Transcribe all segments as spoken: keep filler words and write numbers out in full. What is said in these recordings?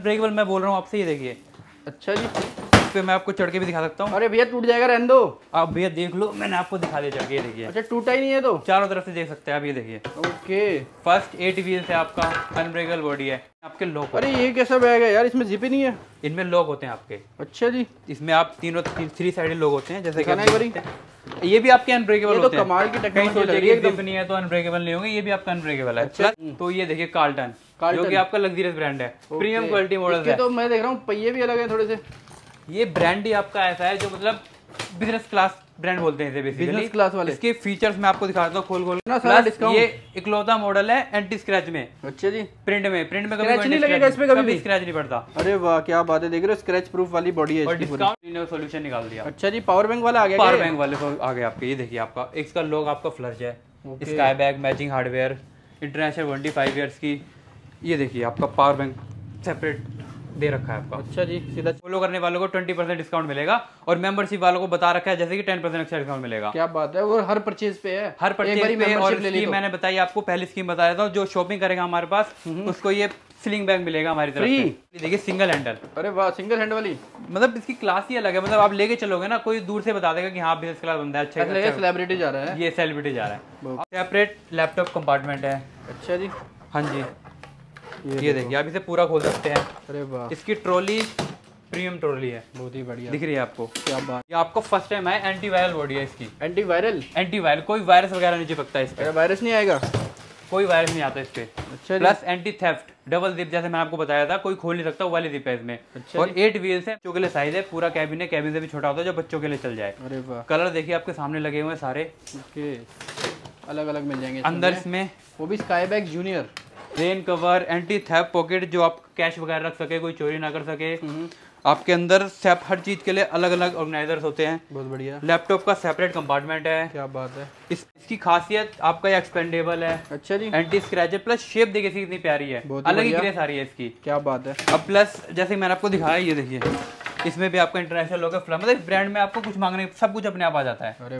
Unbreakable मैं बोल रहा हूँ आपसे, ये देखिए। अच्छा जी, इस पे मैं आपको चढ़ के भी दिखा सकता हूँ। अरे भैया टूट जाएगा, रहने दो। आप भैया देख लो, मैंने आपको दिखा दिया चढ़ के, ये देखिए। अच्छा टूटा ही नहीं है तो? चारों तरफ से देख सकते हैं आप, ये देखिए। ओके, फर्स्ट एट व्हील से आपका अनब्रेकेबल बॉडी है। आपके लॉक, अरे ये कैसा बैग है यार, इसमें जिप ही नहीं है? इनमें लॉक होते हैं आपके। अच्छा जी, इसमें आप तीनों थ्री साइडेड लॉक होते हैं, जैसे कि ये भी आपके अनब्रेकेबल तो होते हैं। कमाल की टेक्नोलॉजी लग रही है एकदम। नहीं है तो अनब्रेकेबल नहीं होंगे, ये भी आपका अनब्रेकेबल है। अच्छा। तो ये देखिए कार्ल्टन, जो कि आपका लग्जरियस ब्रांड है, प्रीमियम क्वालिटी मॉडल है। तो मैं देख रहा हूँ पहिए भी अलग है थोड़े से। ये ब्रांड ही आपका ऐसा है जो मतलब बिजनेस क्लास ब्रांड बोलते हैं इसे बेसिकली, बिजनेस क्लास वाले। इसके फीचर्स मैं आपको दिखाता हूँ खोल खोल ना सारा डिस्काउंट। ये इकलौता मॉडल है एंटी स्क्रैच में। अच्छा जी, प्रिंट में प्रिंट में स्क्रैच नहीं लगेगा इसमें, कभी भी स्क्रैच नहीं पड़ता। अरे वाह क्या बात है, देख रहे हो स्क्रैच प्रूफ वाली बॉडी है और इसकी। डिस्काउंट सोल्यूशन निकाल दिया। अच्छा जी, पावर बैंक वाला आ गया? पावर बैंक वाले को आ गया आपके, ये देखिए आपका इसका लोग आपका फ्लश है, Sky bag matching hardware, international warranty five years की। ये देखिए आपका पावर बैंक सेपरेट दे रखा है आपका। अच्छा जी, सीधा फॉलो करने वालों को ट्वेंटी परसेंट डिस्काउंट मिलेगा और मेंबरशिप वालों को बता रखा है जैसे कि टेन परसेंट एक्स्ट्रा डिस्काउंट मिलेगा। क्या बात है, वो हर परचेज पे है? हर परचेज पे। और स्कीम मैंने बताई आपको, पहली स्कीम बता देता हूँ, जो शॉपिंग करेगा हमारे पास उसको ये स्लिंग बैग मिलेगा हमारी तरफ से। देखिए सिंगल हैंडल। अरे वाह, सिंगल हैंड वाली, मतलब इसकी क्लास ही अलग है। मतलब आप लेके चलोगे ना, कोई दूर से बता देगा कि हाँ बिजनेस क्लास बंदा है, अच्छा है, सेलिब्रिटी जा रहा है। ये सेलिब्रिटी जा रहा है। सेपरेट लैपटॉप कंपार्टमेंट है। अच्छा जी, हाँ जी, ये, ये देखिए आप इसे पूरा खोल सकते हैं। अरे वाह, इसकी ट्रॉली प्रीमियम ट्रॉली है, बहुत ही बढ़िया दिख रही है आपको। क्या बात, ये आपको फर्स्ट टाइम है। एंटी वायरल बॉडी है इसकी। Anti viral? एंटी वायरल, कोई वायरस वगैरह नहीं चिपकता इस पे। वायरस नहीं आएगा? कोई वायरस नहीं आता इस पे। अच्छा, plus anti theft, double zip, जैसे मैं आपको बताया था, कोई खोल नहीं सकता, वो वाली जिप है इसमें। अच्छा, और एट व्हील्स है, बच्चों के लिए साइज है, पूरा कैबिन है, कैबिन से भी छोटा होता है जो बच्चों के लिए चल जाए। अरे वाह, कलर देखिए आपके सामने लगे हुए हैं सारे। ओके, अलग अलग मिल जाएंगे अंदर इसमें, वो भी Sky bag junior. Rain cover, anti theft pocket, जो आप कैश वगैरह रख सके, कोई चोरी ना कर सके। आपके अंदर सेप हर चीज के लिए अलग अलग ऑर्गेनाइजर्स होते हैं। बहुत बढ़िया। लैपटॉप का सेपरेट कंपार्टमेंट है। क्या बात है। इस, इसकी खासियत आपका ये एक्सपेंडेबल है। अच्छा जी, एंटी स्क्रैच है, प्लस शेप देखिए कितनी प्यारी है, अलग ही ग्रेस आ रही है इसकी। क्या बात है। अब प्लस जैसे मैंने आपको दिखाया, ये देखिए इसमें भी आपका इंटरनेशनल लोगो, मतलब ब्रांड में आपको कुछ मांगने सब कुछ अपने आप आ जाता है। अरे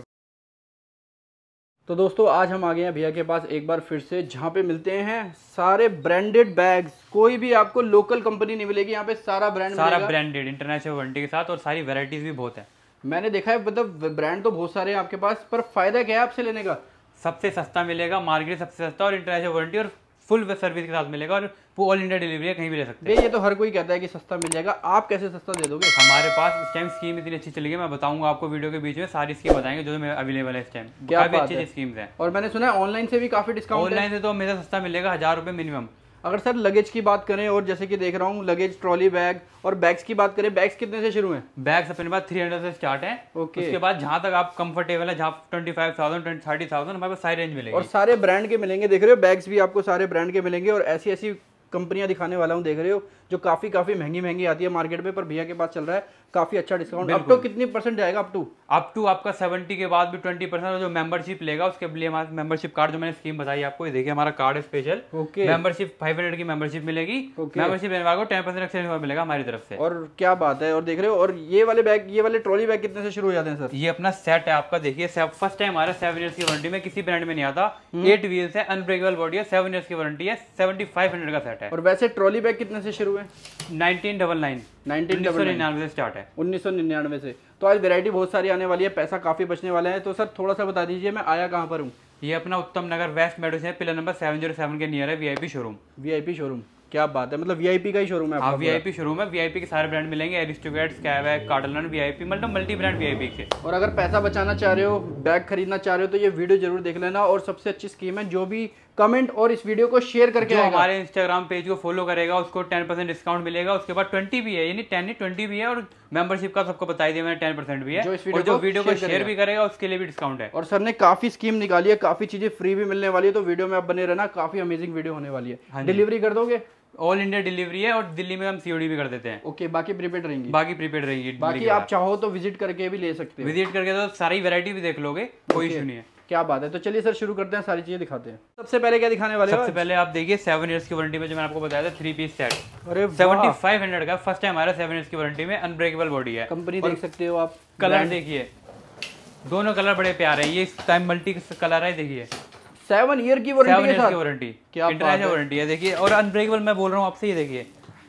तो दोस्तों आज हम आ गए हैं भैया के पास एक बार फिर से, जहाँ पे मिलते हैं सारे ब्रांडेड बैग्स। कोई भी आपको लोकल कंपनी नहीं मिलेगी यहाँ पे, सारा ब्रांड सारा ब्रांडेड इंटरनेशनल वारंटी के साथ, और सारी वैरायटीज भी बहुत है। मैंने देखा है, मतलब ब्रांड तो बहुत सारे हैं आपके पास, पर फायदा क्या है आपसे लेने का? सबसे सस्ता मिलेगा, मार्केट सबसे सस्ता, और इंटरनेशनल वारंटी और फुल सर्विस के साथ मिलेगा, और वो ऑल इंडिया डिलीवरी है, कहीं भी ले सकते हैं। ये तो हर कोई कहता है कि सस्ता मिल जाएगा, आप कैसे सस्ता दे दोगे? हमारे पास इस टाइम स्कीम इतनी अच्छी चली है, मैं बताऊंगा आपको वीडियो के बीच में, सारी स्कीम बताएंगे जो जो अवेलेबल है इस टाइम। काफी अच्छी स्कीम्स हैं। और मैंने सुना है ऑनलाइन से भी काफी डिस्काउंट। ऑनलाइन से तो हमेशा सस्ता मिलेगा, हजार रुपए मिनिमम। अगर सर लगेज की बात करें, और जैसे कि देख रहा हूँ लगेज, ट्रॉली बैग और बैग्स की बात करें, बैग्स कितने से शुरू हैं? बैग्स अपने पास थ्री हंड्रेड से स्टार्ट है। ओके, उसके बाद जहाँ तक आप कंफर्टेबल है, जहाँ twenty five thousand thirty thousand हमारे पास सारी रेंज मिलेगी। और सारे ब्रांड के मिलेंगे, देख रहे हो बैग्स भी आपको सारे ब्रांड के मिलेंगे। और ऐसी ऐसी कंपनियां दिखाने वाला हूँ, देख रहे हो, जो काफी काफी महंगी महंगी आती है मार्केट में, पर भैया के पास चल रहा है काफी अच्छा डिस्काउंट। अप टू कितनी परसेंट जाएगा? अप टू अप टू आपका सेवेंटी के बाद भी ट्वेंटी परसेंट, और जो मेंबरशिप लेगा उसके लिए हमारा मेंबरशिप कार्ड, जो मैंने स्कीम बताई आपको, ये देखिए हमारा कार्ड है special. Okay, membership five hundred की मेंबरशिप मिलेगी। मेंबरशिप लेने वालों को टेन परसेंट एक्सचेंज मिलेगा हमारी तरफ से। और क्या बात है। और देख रहे हो, और ये वाले बैग, ये वाले ट्रॉली बैग कितने से शुरू हो जाते हैं सर? ये अपना सेट है आपका, देखिए फर्स्ट टाइम हमारा सेवन ईयर्स की वारंटी में, किसी ब्रांड में नहीं आता। एट व्हील्स है, अनब्रेकेबल बॉडी है, सेवन ईयर्स की वारंटी है, सेवेंटी फाइव हंड्रेड का सेट है। और वैसे ट्रॉली बैग कितने से शुरू है? नाइनटीन डबल नाइन नाइनटीन सौ निन्यानवे से स्टार्ट है। उन्नीस सौ निन्यानवे से। तो आज वैरायटी बहुत सारी आने वाली है, पैसा काफी बचने वाला है। तो सर थोड़ा सा बता दीजिए, मैं आया कहाँ पर हूँ? ये अपना उत्तम नगर वेस्ट मेडो से pillar number seven zero seven के नियर है वीआईपी शोरूम। वीआईपी शोरूम, क्या बात है, मतलब वीआईपी का ही शोरूम है? हाँ, वीआईपी शोरूम है, वीआईपी के सारे ब्रांड मिलेंगे, एरिस्टोक्रेट, स्काईबैग, कार्डलन, वीआईपी, मतलब मल्टी ब्रांड वीआईपी के। और अगर पैसा बचाना चाह रहे हो, बैग खरीदना चाह रहे हो, तो ये वीडियो जरूर देख लेना। और सबसे अच्छी स्कीम है, जो भी कमेंट और इस वीडियो को शेयर करके जो हमारे इंस्टाग्राम पेज को फॉलो करेगा उसको टेन परसेंट डिस्काउंट मिलेगा। उसके बाद ट्वेंटी भी है, यानी टेन नहीं ट्वेंटी भी है, और मेंबरशिप का सबको बताई दिया मैंने, टेन परसेंट भी है। जो इस वीडियो, और जो वीडियो को शेयर भी करेगा उसके लिए भी डिस्काउंट है। और सर ने काफी स्कीम निकाली है, काफी चीजें फ्री भी मिलने वाली है, तो वीडियो में आप बने रहना, काफी अमेजिंग वीडियो होने वाली है। डिलीवरी कर दोगे? ऑल इंडिया डिलीवरी है, और दिल्ली में हम सीओडी भी कर देते हैं। ओके, बाकी प्रीपेड रहेंगी? बाकी प्रीपेड रहेगी। बाकी आप चाहो तो विजिट करके भी ले सकते हैं। विजिट करके तो सारी वैरायटी भी देख लोगे, कोई इशू नहीं है। क्या बात है। तो चलिए सर शुरू करते हैं, सारी चीजें दिखाते हैं। सबसे पहले क्या दिखाने वाले? सबसे पहले आप देखिए सेवन इयर्स की वारंटी में, जो मैंने आपको बताया था, थ्री पीस सेट। अरे सेवेंटी फाइव हंड्रेड का फर्स्ट टाइम हमारा सेवन इयर्स की वारंटी में, अनब्रेकेबल बॉडी है। कंपनी देख सकते हो आप, कलर देखिए, दोनों कलर बड़े प्यारे हैं। ये इस टाइम मल्टी कलर है, देखिए सेवन ईयर की वारंटी, वारंटी, क्या इंटरनेशनल वारंटी है, देखिए। और अनब्रेकेबल मैं बोल रहा हूँ आपसे, ये देखिए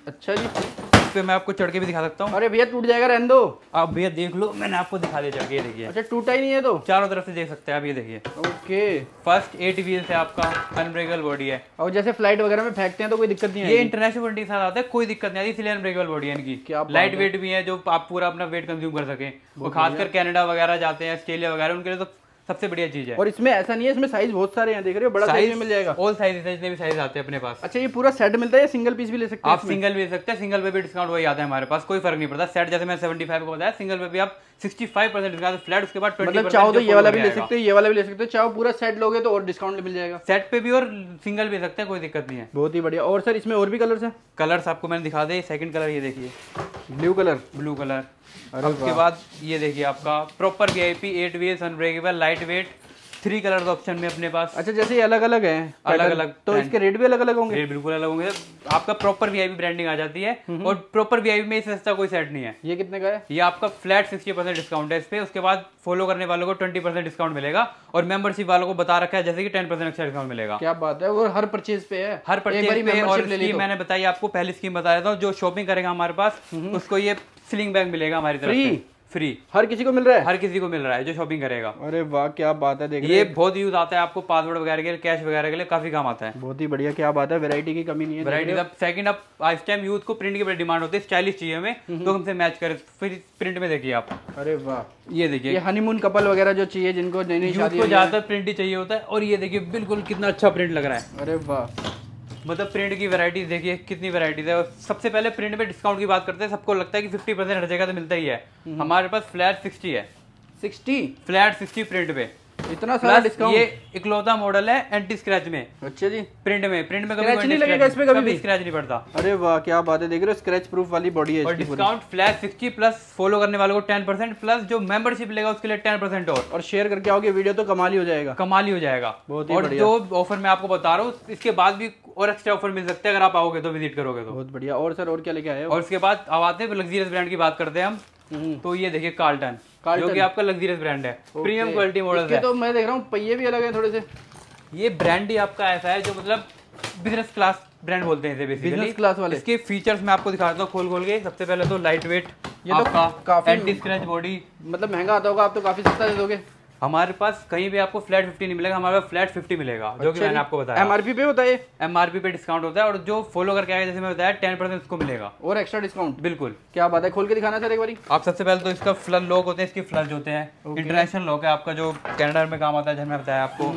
अच्छा जी, इस पे मैं आपको चढ़ के भी दिखा सकता हूँ। अरे भैया टूट जाएगा, रहने दो। आप भैया देख लो, मैंने आपको दिखा दिया चढ़ के, ये देखिए। अच्छा टूटा ही नहीं है तो? चारों तरफ से देख सकते हैं आप, ये देखिए। ओके, फर्स्ट एट व्हील से आपका अनब्रेकेबल बॉडी है। और जैसे फ्लाइट वगैरह में फेंकते हैं तो कोई दिक्कत नहीं है? ये इंटरनेशनल वारंटी के साथ आता है, कोई दिक्कत नहीं आती, इसलिए अनब्रेकेबल बॉडी है इनकी। क्या लाइट वेट भी है, जो आप पूरा अपना वेट कंज्यूम कर सके। वो खासकर कनाडा वगैरह जाते हैं, ऑस्ट्रेलिया वगैरह, उनके लिए तो सबसे बढ़िया चीज है। और इसमें ऐसा नहीं है, इसमें साइज बहुत सारे हैं, देख रहे हो, बड़ा साइज मिल जाएगा। ऑल साइज जितने भी साइज आते हैं अपने पास। अच्छा, ये पूरा सेट मिलता है या सिंगल पीस भी ले सकते हैं? आप सिंगल भी ले सकते हैं, सिंगल पे भी डिस्काउंट वही आता है हमारे पास, कोई फर्क नहीं पड़ता। सेट जैसे मैंने सेवेंटी फाइव को बताया, सिंगल पे भी आप sixty five percent discount flat, उसके बाद ट्वेंटी मतलब चाहो तो ये वाला भी ले सकते हो, ये वाला भी ले सकते हो, चाहो पूरा सेट लोगे तो और डिस्काउंट मिल जाएगा। सेट पे भी और सिंगल भी ले सकते हैं, कोई दिक्कत नहीं है। बहुत ही बढ़िया। और सर इसमें और भी कलर्स हैं? कलर्स आपको मैंने दिखा दे, सेकंड कलर ये देखिए, ब्लू कलर। Blue colour. उसके बाद ये देखिए आपका proper VIP eight wheels unbreakable light weight, three colour option में अपने पास। अच्छा, जैसे ये अलग अलग हैं, अलग अलग, तो इसके रेट भी अलग अलग होंगे? रेट बिल्कुल अलग होंगे। आपका प्रॉपर वीआईपी ब्रांडिंग आ जाती है, और प्रॉपर वीआईपी में इससे सस्ता कोई सेट नहीं है। ये कितने का है? ये आपका फ्लैट सिक्सटी परसेंट डिस्काउंट है इस पे। उसके बाद फॉलो करने वालों को ट्वेंटी परसेंट डिस्काउंट मिलेगा, और मेंबरशिप वालों को बता रखा है जैसे कि टेन परसेंट एक्स्ट्रा डिस्काउंट मिलेगा। क्या बात है, वो हर परचेज पे है? हर परचेज पे। और स्कीम मैंने बताई आपको, पहली स्कीम बता देता हूँ, जो शॉपिंग करेगा हमारे पास उसको ये स्लिंग बैग मिलेगा हमारी तरफ से फ्री। हर किसी को मिल रहा है? हर किसी को मिल रहा है जो शॉपिंग करेगा। अरे वाह, क्या बात है। देख ये बहुत यूज आता है आपको, पासवर्ड वगैरह के लिए, कैश वगैरह के लिए काफी काम आता है। बहुत ही बढ़िया, क्या बात है, वैरायटी की कमी नहीं है। वैरायटी अब सेकंड, अब इस टाइम यूथ को प्रिंट की बड़ी डिमांड होती है, स्टाइलिश चाहिए हमें, तो हमसे मैच करे, फिर प्रिंट में देखिए आप। अरे वाह, ये देखिए, ये हनीमून कपल वगैरह जो चाहिए, जिनको नई नई शादी को ज्यादातर प्रिंट ही चाहिए होता है। और ये देखिए बिल्कुल कितना अच्छा प्रिंट लग रहा है। अरे वाह, मतलब प्रिंट की वैरायटी देखिए कितनी वैरायटीज है। और सबसे पहले प्रिंट में डिस्काउंट की बात करते हैं, सबको लगता है कि फिफ्टी परसेंट हर जगह तो मिलता ही है, हमारे पास फ्लैट सिक्सटी है। सिक्सटी? फ्लैट सिक्सटी प्रिंट पे इतना सारा डिस्काउंट। ये इकलौता मॉडल है एंटी स्क्रैच में। अच्छा जी, प्रिंट में प्रिंट में कभी नहीं लगेगा इसमें, कभी भी स्क्रैच नहीं पड़ता। अरे वाह, क्या बात है, देख रहे हो, स्क्रैच प्रूफ वाली बॉडी है। और discount flat sixty plus follow करने वालों को टेन परसेंट प्लस जो मेंबरशिप लेगा उसके लिए टेन परसेंट और और शेयर करके आओगे वीडियो तो कमाल ही हो जाएगा। कमाल ही हो जाएगा। और जो ऑफर मैं आपको बता रहा हूँ, इसके बाद भी और एक्स्ट्रा ऑफर मिल सकते हैं अगर आप आओगे तो, विजिट करोगे तो। बहुत बढ़िया। और सर और क्या लेके आए हो? और उसके बाद अब आते हैं लग्जरियस ब्रांड की बात करते हैं हम। तो ये देखिए कार्ल्टन, जो कि आपका लग्जरियस ब्रांड है, प्रीमियम क्वालिटी मॉडल है। तो मैं देख रहा हूँ पहिए भी अलग हैं थोड़े से। ये ब्रांड ही आपका ऐसा है जो मतलब बिजनेस क्लास ब्रांड बोलते हैं इसे बेसिकली, बिजनेस क्लास वाले। इसके फीचर्स मैं आपको दिखाता हूँ खोल खोल के। सबसे पहले तो लाइट वेट, ये आपका तो काफी एंटी स्क्रैच बॉडी। मतलब महंगा आता होगा, आप तो काफी सस्ता दे दोगे। हमारे पास कहीं भी आपको फ्लैट फिफ्टी नहीं मिलेगा, हमारे पास फ्लैट फिफ्टी मिलेगा। जो कि मैंने आपको बताया, एमआरपी पे बताइए। एमआरपी पे डिस्काउंट होता है, और जो फॉलो करके आएगा जैसे मैं बताया टेन परसेंट उसको मिलेगा और एक्स्ट्रा डिस्काउंट। बिल्कुल। क्या बात है, खोल के दिखाना सर एक बारी। आप सबसे पहले तो इसका फ्लर लॉक होते हैं, इसकी फ्लर्ज होते हैं, इंटरनेशनल लॉक है आपका, जो कनाडा में काम आता है, जैसे मैं बताया आपको।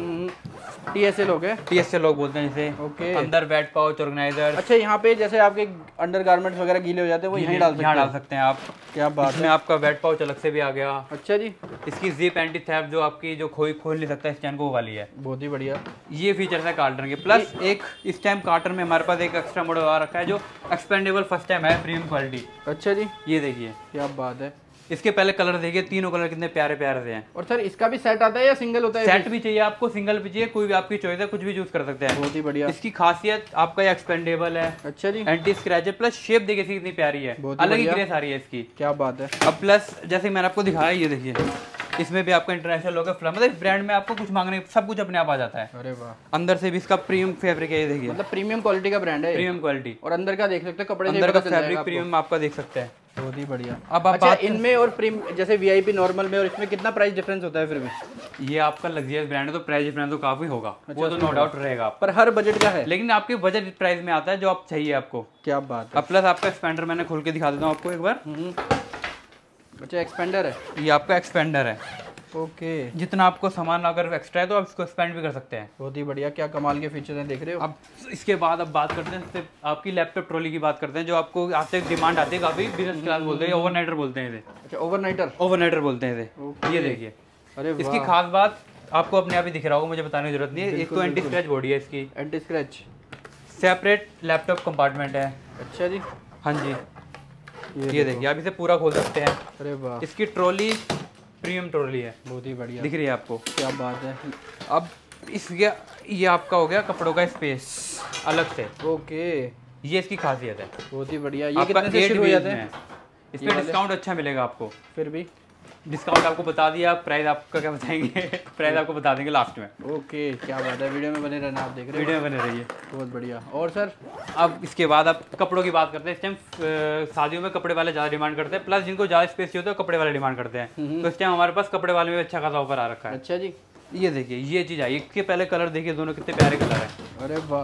टीएसए लॉक है, टीएसए लॉक बोलते हैं इसे। ओके। अंदर वेट पाउच ऑर्गेनाइजर। अच्छा, यहाँ पे जैसे आपके अंडरगारमेंट्स वगैरह गीले हो जाते हैं वो यहीं डाल सकते हैं। डाल सकते हैं आप। क्या बात है, आपका वेट पाउच अलग से भी आ गया। अच्छा जी। इसकी जिप एंटी थेफ्ट, जो आपकी जो खोई खोल नहीं सकता स्टैंड को, वो वाली है। बहुत ही बढ़िया। ये फीचर्स है कार्टन के। प्लस एक इस टाइम कार्टन में हमारे पास एक एक्स्ट्रा मॉडल आ रखा है जो एक्सपेंडेबल फर्स्ट टाइम है, प्रीमियम क्वालिटी। अच्छा जी, ये देखिए, क्या बात है। इसके पहले कलर देखिए, तीनों कलर कितने प्यारे प्यारे से हैं। और सर इसका भी सेट आता है या सिंगल होता है? सेट भी चाहिए आपको, सिंगल भी चाहिए, कोई भी आपकी चॉइस है, कुछ भी यूज कर सकते हैं। बहुत ही बढ़िया। इसकी खासियत आपका एक्सपेंडेबल है। अच्छा जी। एंटी स्क्रैच है, प्लस शेप देखिए कितनी प्यारी है, अलग ही ग्रेस आ रही है इसकी। क्या बात है। अब प्लस जैसे मैंने आपको दिखाया, ये देखिए इसमें भी आपका इंटरनेशनल लोगो फ्लैम, मतलब ब्रांड में आपको कुछ मांगने सब कुछ अपने आप आ जाता है। अरे वाह। अंदर से भी इसका प्रीमियम फैब्रिक है, ये देखिए, मतलब प्रीमियम क्वालिटी का ब्रांड है। Premium quality. और अंदर का देख सकते हैं, कपड़े अंदर का फैब्रिक प्रीमियम आपका देख सकते हैं। बहुत ही बढ़िया। अब आप अच्छा, इनमें और प्रीम जैसे वीआईपी नॉर्मल में और इसमें कितना प्राइस डिफरेंस होता है फिर भी? ये आपका लग्जरियस ब्रांड है तो प्राइस डिफरेंस तो काफी होगा। अच्छा, वो तो नो डाउट रहेगा, पर हर बजट का है। लेकिन आपके बजट प्राइस में आता है जो आप चाहिए आपको। क्या बात है। अब प्लस आपका एक्सपेंडर मैंने खोल के दिखा देता हूँ आपको एक बार। अच्छा, एक्सपेंडर है ये, आपका एक्सपेंडर है। ओके। जितना आपको सामान अगर एक्स्ट्रा है तो आप इसको एक्सपेंड भी कर सकते हैं। बहुत ही बढ़िया, क्या कमाल के फीचर्स हैं, देख रहे हो। अब इसके बाद अब बात करते हैं सिर्फ आपकी लैपटॉप ट्रॉली की बात करते हैं, जो आपको आपसे डिमांड आती है काफी, बिजनेस क्लास बोलते हैं, ओवरनाइटर बोलते हैं इसे। अच्छा, ओवरनाइटर। ओवरनाइटर बोलते हैं इसे। ये देखिए, अरे इसकी खास बात आपको अपने आप ही दिख रहा होगा, मुझे बताने की जरूरत नहीं है। एक तो एंटी स्क्रैच बॉडी है इसकी, anti scratch, separate laptop compartment है। अच्छा जी। हाँ जी, ये देखिए आप इसे पूरा खोल सकते हैं। अरे वाह। इसकी ट्रॉली प्रीमियम ट्रॉली है, बहुत ही बढ़िया दिख रही है आपको। क्या बात है। अब इसके ये आपका हो गया कपड़ों का स्पेस अलग से। ओके, ये इसकी खासियत है। बहुत ही बढ़िया। ये कितने से शुरू हो जाते हैं? इसमें डिस्काउंट अच्छा मिलेगा आपको। फिर भी डिस्काउंट आपको बता दिया, प्राइस आपका क्या बताएंगे प्राइस आपको बता देंगे लास्ट में। ओके, क्या बात है, वीडियो में बने रहना, आप देख रहे हैं, वीडियो में बने रहिए। बहुत बढ़िया। और सर अब इसके बाद आप कपड़ों की बात करते हैं। इस टाइम शादियों में कपड़े वाले ज़्यादा डिमांड करते हैं, प्लस जिनको ज़्यादा स्पेस चाहिए होता है कपड़े वाले डिमांड करते हैं, तो इस टाइम हमारे पास कपड़े वाले में अच्छा खासा ऑफर आ रखा है। अच्छा जी, ये देखिए ये चीज़ आई, इसके पहले कलर देखिए, दोनों कितने प्यारे कलर है। अरे वाह,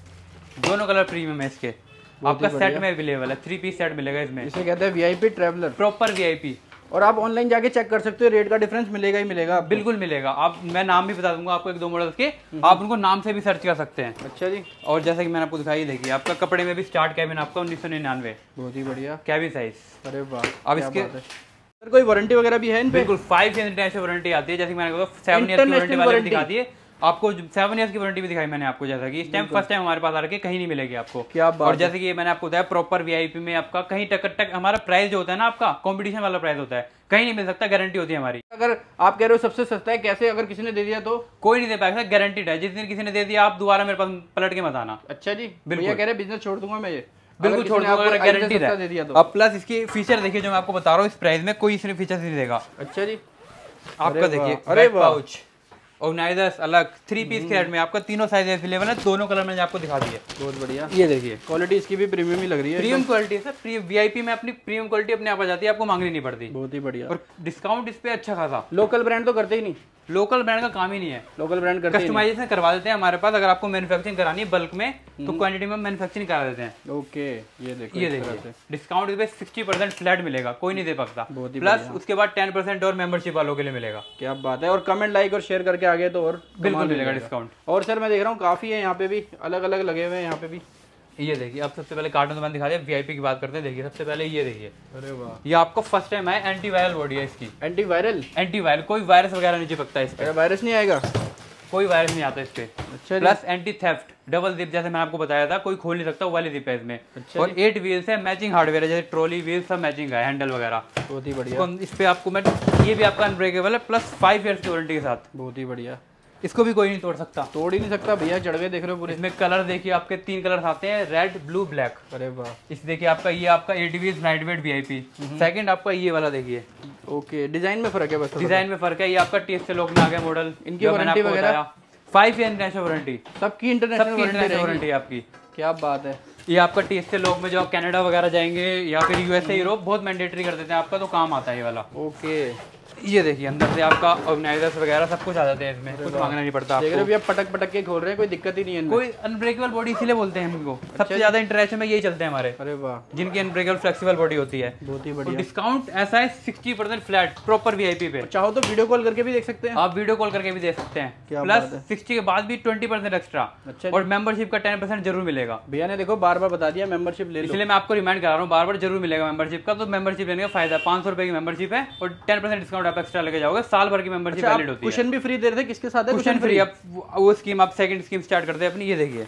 दोनों कलर प्रीमियम है इसके, आपका सेट में अवेलेबल है, थ्री पीस सेट मिलेगा इसमें। इसे कहते हैं वीआईपी ट्रैवलर, प्रॉपर वीआईपी। और आप ऑनलाइन जाके चेक कर सकते हो, रेट का डिफरेंस मिलेगा ही मिलेगा, बिल्कुल मिलेगा। आप मैं नाम भी बता दूंगा आपको एक दो मॉडल्स के, आप उनको नाम से भी सर्च कर सकते हैं। अच्छा जी। और जैसे कि मैंने आपको दिखाई, देखिए आपका कपड़े में भी स्टार्ट कैबिन आपका उन्नीस सौ निन्यानवे, बहुत ही बढ़िया कैबिन साइज। अरे वाह, अब इसके सर कोई वारंटी वगैरह भी है इन पे? बिल्कुल फाइव ईयर इंटरनेशनल वारंटी आती है, जैसे मैंने कहा सेवन ईयर की वारंटी वाले दिखा दिए आपको, सेवन ईयर्स की वारंटी भी दिखाई मैंने आपको, जैसा कि इस टाइम फर्स्ट टाइम हमारे पास आ रखे, कहीं नहीं मिलेगी आपको। क्या बात। और जैसे कि मैंने आपको बताया प्रॉपर वीआईपी में आपका कहीं टक्कर टक, हमारा प्राइस जो होता है ना आपका कंपटीशन वाला प्राइस होता है, कहीं नहीं मिल सकता, गारंटी होती है हमारी। अगर आप कह रहे हो सबसे सस्ता है, कैसे अगर किसी ने दे दिया तो? कोई नहीं दे पाएगा, गारंटीड है। जिस दिन किसी ने दे दिया आप दोबारा मेरे पास पलट के मत आना। अच्छा जी, भैया कह रहे बिजनेस छोड़ दूंगा मैं, ये बिल्कुल छोड़ दूंगा, गारंटीड है। अब प्लस इसकी फीचर देखिए जो मैं आपको बता रहा हूँ, इस प्राइस में कोई इसने फीचर नहीं देगा। अच्छा जी, आपका देखिए, अरे पाउच ऑर्गेनाइजर्स अलग, थ्री पीस के हेड में आपका तीनों साइज अवेलेबल है, दोनों कलर मैंने आपको दिखा दिए। बहुत बढ़िया, ये देखिए क्वालिटी इसकी भी प्रीमियम ही लग रही है, प्रीमियम क्वालिटी है सर। वीआईपी में अपनी प्रीमियम क्वालिटी अपने आप आ जाती है, आपको मांगनी नहीं पड़ती। बहुत ही बढ़िया। और डिस्काउंट इस पे अच्छा खासा। लोकल ब्रांड तो करते ही नहीं, लोकल ब्रांड का काम ही नहीं है, लोकल ब्रांड करते कस्टमाइजेशन करवा देते हैं हमारे पास। अगर आपको मैन्युफैक्चरिंग करानी है बल्क में तो क्वांटिटी में मैन्युफैक्चरिंग करा देते हैं। ओके, ये देखो, ये देखिए डिस्काउंट इस पे सिक्सटी परसेंट फ्लैट मिलेगा, कोई नहीं दे सकता। प्लस उसके बाद टेन परसेंट और मेंबरशिप वालों के लिए मिलेगा। क्या बात है। और कमेंट, लाइक और शेयर करके आगे तो और बिल्कुल मिलेगा डिस्काउंट। और सर मैं देख रहा हूँ काफी है यहाँ पे भी, अलग अलग लगे हुए हैं यहाँ पे भी। ये देखिए, अब सबसे पहले कार्टून तो मैंने दिखा दिया, वीआईपी की बात करते हैं। देखिए सबसे पहले ये देखिए, अरे वाह, ये आपको फर्स्ट टाइम है, एंटी वायरल बॉडी है इसकी। Anti viral? एंटी वायरल, कोई वायरस वगैरह नहीं चिपकता इस पे। वायरस नहीं आएगा? कोई वायरस नहीं आता इस पे। अच्छा। Plus anti theft, double zip, जैसे मैं आपको बताया था, कोई खोल नहीं सकता, वो वाली जिप है इसमें। अच्छा। और एट व्हील्स है, मैचिंग हार्डवेयर है, जैसे ट्रॉली व्हील सब मैचिंग है, हैंडल वगैरह। बहुत ही बढ़िया। इस पे आपको मैं, ये भी आपका अनब्रेकेबल है, प्लस फाइव ईयर्स की वारंटी के साथ। बहुत ही बढ़िया, इसको भी कोई नहीं तोड़ सकता। तोड़ ही नहीं सकता भैया, चढ़ गए देख रहे हो पूरे। इसमें कलर देखिए आपके तीन कलर आते हैं, रेड ब्लू ब्लैक। अरे वाह। इस देखिए आपका ये आपका eight wheels light weight VIP. Second आपका ये वाला देखिए। ओके, डिजाइन में फर्क है बस, डिजाइन में फर्क है। ये आपका टीएसए लोग में आ गया मॉडल। इनकी वारंटी वगैरह फाइव ईयर इंटरनेशनल वारंटी, सबकी इंटरनेशनल वारंटी है आपकी। क्या बात है। ये आपका टीएसए लोग में जो आप कनाडा वगैरह जाएंगे या फिर यूएसए यूरोप बहुत मैंडेटरी कर देते हैं आपका, तो काम आता है ये वाला। ओके, ये देखिए अंदर से आपका ऑर्गेनाइजर्स वगैरह सब कुछ आ जाते हैं इसमें, कुछ मांगना नहीं पड़ता। देख रहे हो भैया, पटक पटक के खोल रहे हैं, कोई दिक्कत ही नहीं है। कोई अनब्रेकेबल बॉडी इसीलिए बोलते हैं हमको, सबसे ज्यादा इंटरेक्शन में यही चलते हैं हमारे। अरे वाह, जिनकी अनब्रेकेबल फ्लेक्सिबल बॉडी होती है। बहुत ही बढ़िया। डिस्काउंट ऐसा है sixty percent flat proper VIP पे। चाहो तो वीडियो कॉल करके भी देख सकते हैं आप, वीडियो कॉल करके भी देख सकते हैं। प्लस सिक्सटी के बाद भी ट्वेंटी परसेंट एक्स्ट्रा। अच्छा। और मेंबरशिप का टेन परसेंट जरूर मिलेगा। भैया ने देखो बार बार बता दिया मेंबरशिप ले लो, इसलिए मैं आपको रिमाइंड करा रहा हूँ, बार बार जरूर मिलेगा मेंबरशिप का। तो मेंबरशिप लेने का फायदा, पाँच सौ रुपए की मेंबरशिप है और टेन परसेंट डिस्काउंट आप एक्स्ट्रा लेके जाओगे, साल भर की मेंबरशिप वैलिड होती है। कुशन भी फ्री दे रहे थे, किसके साथ है कुशन फ्री? आप वो स्कीम, आप सेकंड स्कीम स्टार्ट करते हैं अपनी। ये देखिए